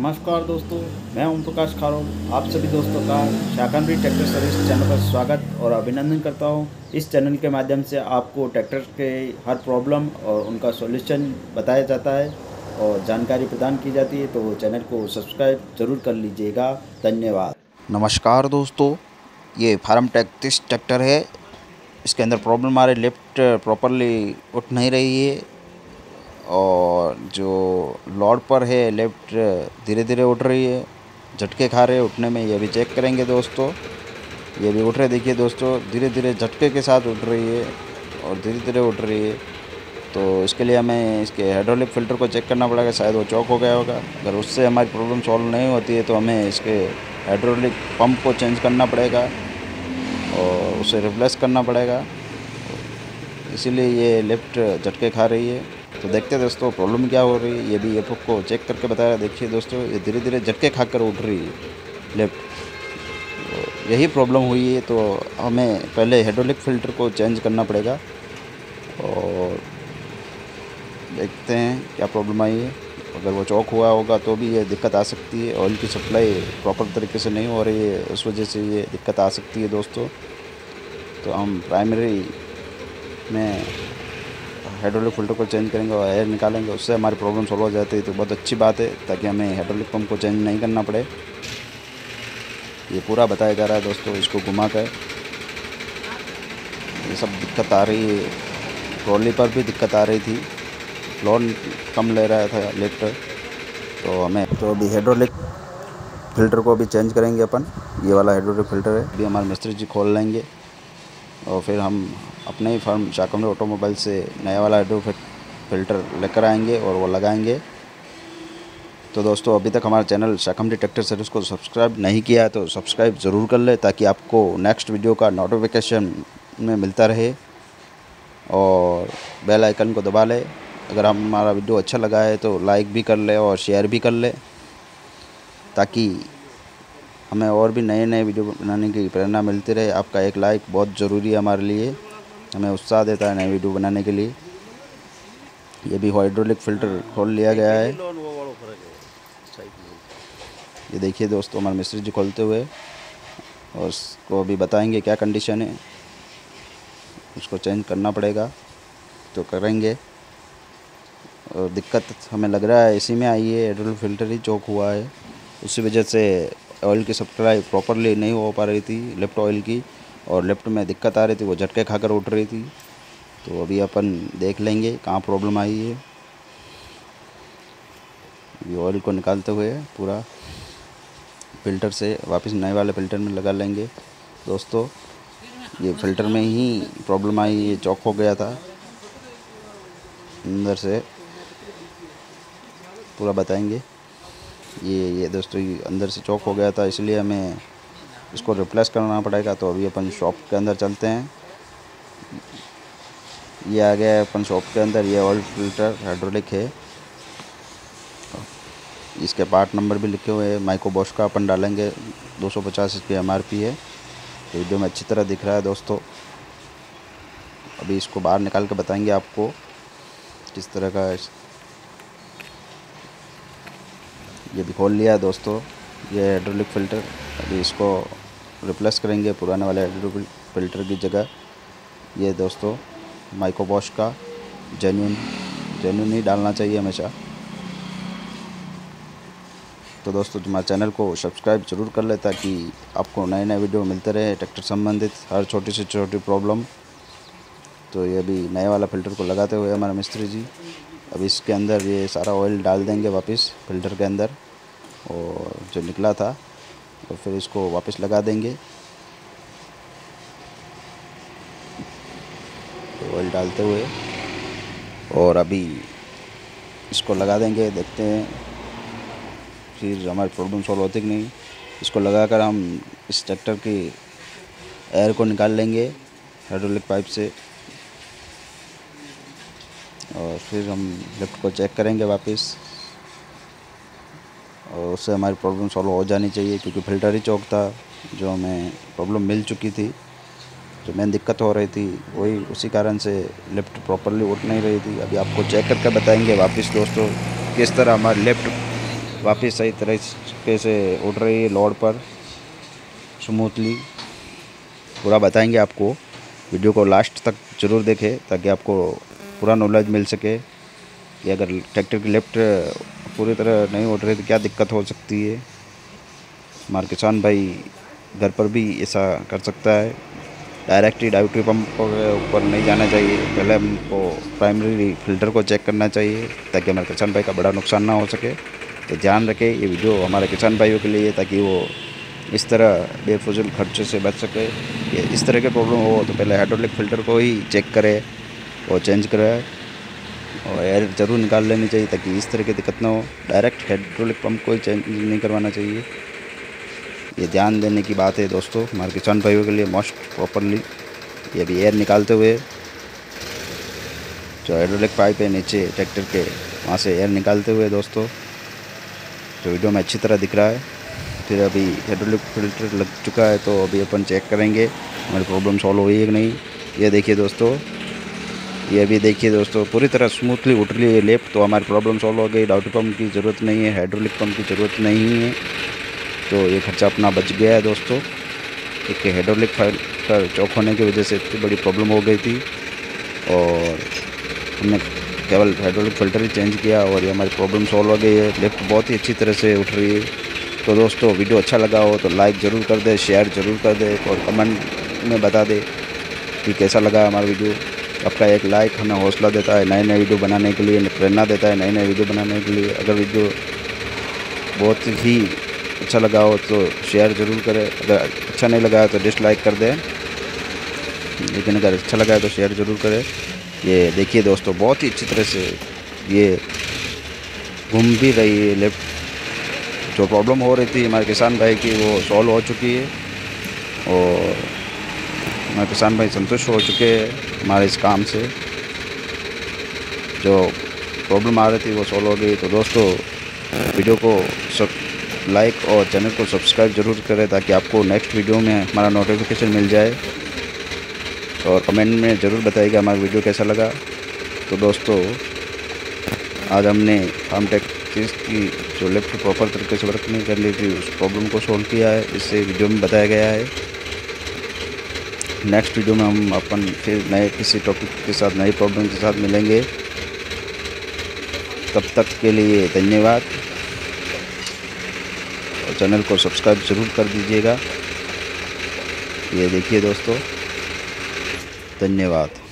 नमस्कार दोस्तों, मैं ओम प्रकाश खारोल आप सभी दोस्तों का शाकंभरी ट्रैक्टर सर्विस चैनल पर स्वागत और अभिनंदन करता हूं। इस चैनल के माध्यम से आपको ट्रैक्टर के हर प्रॉब्लम और उनका सॉल्यूशन बताया जाता है और जानकारी प्रदान की जाती है, तो चैनल को सब्सक्राइब ज़रूर कर लीजिएगा। धन्यवाद। नमस्कार दोस्तों, ये फार्म टेक 30 ट्रैक्टर है। इसके अंदर प्रॉब्लम आ रही, लिफ्ट प्रॉपरली उठ नहीं रही है और जो लोड पर है लिफ्ट धीरे धीरे उठ रही है, झटके खा रहे उठने में। ये भी चेक करेंगे दोस्तों, ये भी उठ रहे, देखिए दोस्तों, धीरे धीरे झटके के साथ उठ रही है और धीरे धीरे उठ रही है। तो इसके लिए हमें इसके हाइड्रोलिक फ़िल्टर को चेक करना पड़ेगा, शायद वो चौक हो गया होगा। अगर उससे हमारी प्रॉब्लम सॉल्व नहीं होती है तो हमें इसके हाइड्रोलिक पंप को चेंज करना पड़ेगा और उसे रिप्लेस करना पड़ेगा, इसीलिए ये लिफ्ट झटके खा रही है। तो देखते हैं दोस्तों प्रॉब्लम क्या हो रही है, ये भी ये को चेक करके बताया। देखिए दोस्तों, ये धीरे धीरे झटके खाकर उठ रही है लिफ्ट, तो यही प्रॉब्लम हुई है। तो हमें पहले हाइड्रोलिक फ़िल्टर को चेंज करना पड़ेगा और देखते हैं क्या प्रॉब्लम आई है। अगर वो चौक हुआ होगा तो भी ये दिक्कत आ सकती है। ऑयल की सप्लाई प्रॉपर तरीके से नहीं हो रही है, उस वजह से ये दिक्कत आ सकती है दोस्तों। तो हम प्राइमरी में हाइड्रोलिक फ़िल्टर को चेंज करेंगे और एयर निकालेंगे, उससे हमारी प्रॉब्लम सॉल्व हो जाती है। तो बहुत अच्छी बात है, ताकि हमें हाइड्रोलिक पंप को चेंज नहीं करना पड़े। ये पूरा बताया जा रहा है दोस्तों, इसको घुमा कर। ये सब दिक्कत आ रही है, ट्रॉली पर भी दिक्कत आ रही थी, लोड कम ले रहा था लिफ्ट। तो हमें तो अभी हाइड्रोलिक फ़िल्टर को भी चेंज करेंगे अपन। ये वाला हाइड्रोलिक फ़िल्टर है, अभी हमारे मिस्त्री जी खोल लेंगे और फिर हम अपने ही फर्म शाकंभरी ऑटोमोबाइल से नया वाला हाइड्रोलिक फ़िल्टर लेकर आएंगे और वो लगाएंगे। तो दोस्तों, अभी तक हमारा चैनल शाकंभरी ट्रैक्टर सर्विस को सब्सक्राइब नहीं किया है तो सब्सक्राइब ज़रूर कर ले, ताकि आपको नेक्स्ट वीडियो का नोटिफिकेशन में मिलता रहे, और बेल आइकन को दबा ले। अगर हमारा वीडियो अच्छा लगा है तो लाइक भी कर ले और शेयर भी कर ले, ताकि हमें और भी नए नए वीडियो बनाने की प्रेरणा मिलती रहे। आपका एक लाइक बहुत ज़रूरी है हमारे लिए, हमें उत्साह देता है नए वीडियो बनाने के लिए। ये भी हाइड्रोलिक फ़िल्टर खोल लिया गया है, ये देखिए दोस्तों, हमारे मिस्त्री जी खोलते हुए, और उसको अभी बताएंगे क्या कंडीशन है, उसको चेंज करना पड़ेगा तो करेंगे। और दिक्कत हमें लग रहा है इसी में आई है, हाइड्रोलिक फ़िल्टर ही चौक हुआ है, उसी वजह से ऑयल की सप्लाई प्रॉपरली नहीं हो पा रही थी लिफ्ट ऑयल की, और लिफ्ट में दिक्कत आ रही थी, वो झटके खाकर उठ रही थी। तो अभी अपन देख लेंगे कहाँ प्रॉब्लम आई है। ये ऑयल को निकालते हुए पूरा फ़िल्टर से वापस नए वाले फ़िल्टर में लगा लेंगे दोस्तों। ये फ़िल्टर में ही प्रॉब्लम आई, ये चौक हो गया था अंदर से, पूरा बताएंगे। ये दोस्तों, ये अंदर से चौक हो गया था, इसलिए हमें इसको रिप्लेस करना पड़ेगा। तो अभी अपन शॉप के अंदर चलते हैं। ये आ गया है अपन शॉप के अंदर, ये ऑयल फ़िल्टर हाइड्रोलिक है, इसके पार्ट नंबर भी लिखे हुए हैं। माइको बॉश का अपन डालेंगे, 250 इसकी MRP है। तो वीडियो में अच्छी तरह दिख रहा है दोस्तों। अभी इसको बाहर निकाल के बताएंगे आपको किस तरह का है। ये भी खोल लिया है दोस्तों, ये हाइड्रोलिक फ़िल्टर। अभी इसको रिप्लेस करेंगे पुराने वाले हाइड्रोलिक फ़िल्टर की जगह। ये दोस्तों माइको बॉश का जेन्युइन ही डालना चाहिए हमेशा। तो दोस्तों, तुम्हारे चैनल को सब्सक्राइब ज़रूर कर ले, ताकि आपको नए नए वीडियो मिलते रहे ट्रैक्टर संबंधित हर छोटी से छोटी प्रॉब्लम। तो ये अभी नए वाला फ़िल्टर को लगाते हुए हमारे मिस्त्री जी अभी इसके अंदर ये सारा ऑयल डाल देंगे वापस फ़िल्टर के अंदर, और जो निकला था, और फिर इसको वापस लगा देंगे। तो ऑयल डालते हुए और अभी इसको लगा देंगे, देखते हैं फिर हमारी प्रॉब्लम सॉल्व होती कि नहीं। इसको लगाकर हम इस ट्रैक्टर की एयर को निकाल लेंगे हाइड्रोलिक पाइप से, और फिर हम लिफ्ट को चेक करेंगे वापस, और उससे हमारी प्रॉब्लम सॉल्व हो जानी चाहिए, क्योंकि फ़िल्टर ही चौक था जो हमें प्रॉब्लम मिल चुकी थी। जो मेन दिक्कत हो रही थी वही, उसी कारण से लिफ्ट प्रॉपरली उठ नहीं रही थी। अभी आपको चेक करके बताएंगे वापस दोस्तों किस तरह हमारी लिफ्ट वापस सही तरीके से उठ रही है लोड पर स्मूथली। पूरा बताएंगे आपको, वीडियो को लास्ट तक ज़रूर देखें ताकि आपको पूरा नॉलेज मिल सके कि अगर ट्रैक्टर की लिफ्ट पूरी तरह नहीं उठ रही तो क्या दिक्कत हो सकती है। हमारे किसान भाई घर पर भी ऐसा कर सकता है। डायरेक्ट ही डाइवर्टर पंप के ऊपर नहीं जाना चाहिए, पहले हमको प्राइमरी फ़िल्टर को चेक करना चाहिए ताकि हमारे किसान भाई का बड़ा नुकसान ना हो सके। तो ध्यान रखें, ये वीडियो हमारे किसान भाइयों के लिए ताकि वो इस तरह बेफजूल खर्चे से बच सके। ये इस तरह के प्रॉब्लम हो तो पहले हाइड्रोलिक फ़िल्टर को ही चेक करें और चेंज कराए और एयर ज़रूर निकाल लेनी चाहिए ताकि इस तरह की दिक्कत ना हो। डायरेक्ट हाइड्रोलिक पंप को ही चेंज नहीं करवाना चाहिए। ये ध्यान देने की बात है दोस्तों हमारे किसान भाइयों के लिए मोस्ट प्रॉपरली। ये भी एयर निकालते हुए जो हाइड्रोलिक पाइप है नीचे ट्रैक्टर के, वहाँ से एयर निकालते हुए दोस्तों जो वीडियो में अच्छी तरह दिख रहा है। फिर अभी हाइड्रोलिक फिल्टर लग चुका है तो अभी अपन चेक करेंगे हमारी प्रॉब्लम सॉल्व हुई है कि नहीं। ये देखिए दोस्तों, ये भी देखिए दोस्तों, पूरी तरह स्मूथली उठ रही है लिफ्ट, तो हमारी प्रॉब्लम सॉल्व हो गई। डाउटी पंप की ज़रूरत नहीं है, हाइड्रोलिक पंप की ज़रूरत नहीं है, तो ये खर्चा अपना बच गया है दोस्तों। एक हाइड्रोलिक फिल्टर चौक होने की वजह से इतनी बड़ी प्रॉब्लम हो गई थी और हमने केवल हाइड्रोलिक फ़िल्टर ही चेंज किया और ये हमारी प्रॉब्लम सॉल्व हो गई है। लिफ्ट बहुत ही अच्छी तरह से उठ रही है। तो दोस्तों वीडियो अच्छा लगा हो तो लाइक ज़रूर कर दे, शेयर ज़रूर कर दे और कमेंट में बता दे कि कैसा लगा हमारा वीडियो। आपका एक लाइक हमें हौसला देता है नए नए वीडियो बनाने के लिए, प्रेरणा देता है नए नए वीडियो बनाने के लिए। अगर वीडियो बहुत ही अच्छा लगा हो तो शेयर ज़रूर करें, अगर अच्छा नहीं लगा तो डिसलाइक कर दें, लेकिन अगर अच्छा लगा है तो शेयर ज़रूर करें। ये देखिए दोस्तों, बहुत ही अच्छी तरह से ये घूम भी रही है लिफ्ट। जो प्रॉब्लम हो रही थी हमारे किसान भाई की वो सॉल्व हो चुकी है और हमारे किसान भाई संतुष्ट हो चुके हैं हमारे इस काम से। जो प्रॉब्लम आ रही थी वो सॉल्व हो गई। तो दोस्तों वीडियो को लाइक और चैनल को सब्सक्राइब ज़रूर करें ताकि आपको नेक्स्ट वीडियो में हमारा नोटिफिकेशन मिल जाए और कमेंट में ज़रूर बताइएगा हमारा वीडियो कैसा लगा। तो दोस्तों आज हमने फार्म टेक की जो लिफ्ट प्रॉपर तरीके से वर्क नहीं कर रही थी उस प्रॉब्लम को सॉल्व किया है, इससे वीडियो में बताया गया है। नेक्स्ट वीडियो में हम अपन फिर नए किसी टॉपिक के साथ, नई प्रॉब्लम के साथ मिलेंगे। तब तक के लिए धन्यवाद और चैनल को सब्सक्राइब ज़रूर कर दीजिएगा। ये देखिए दोस्तों, धन्यवाद।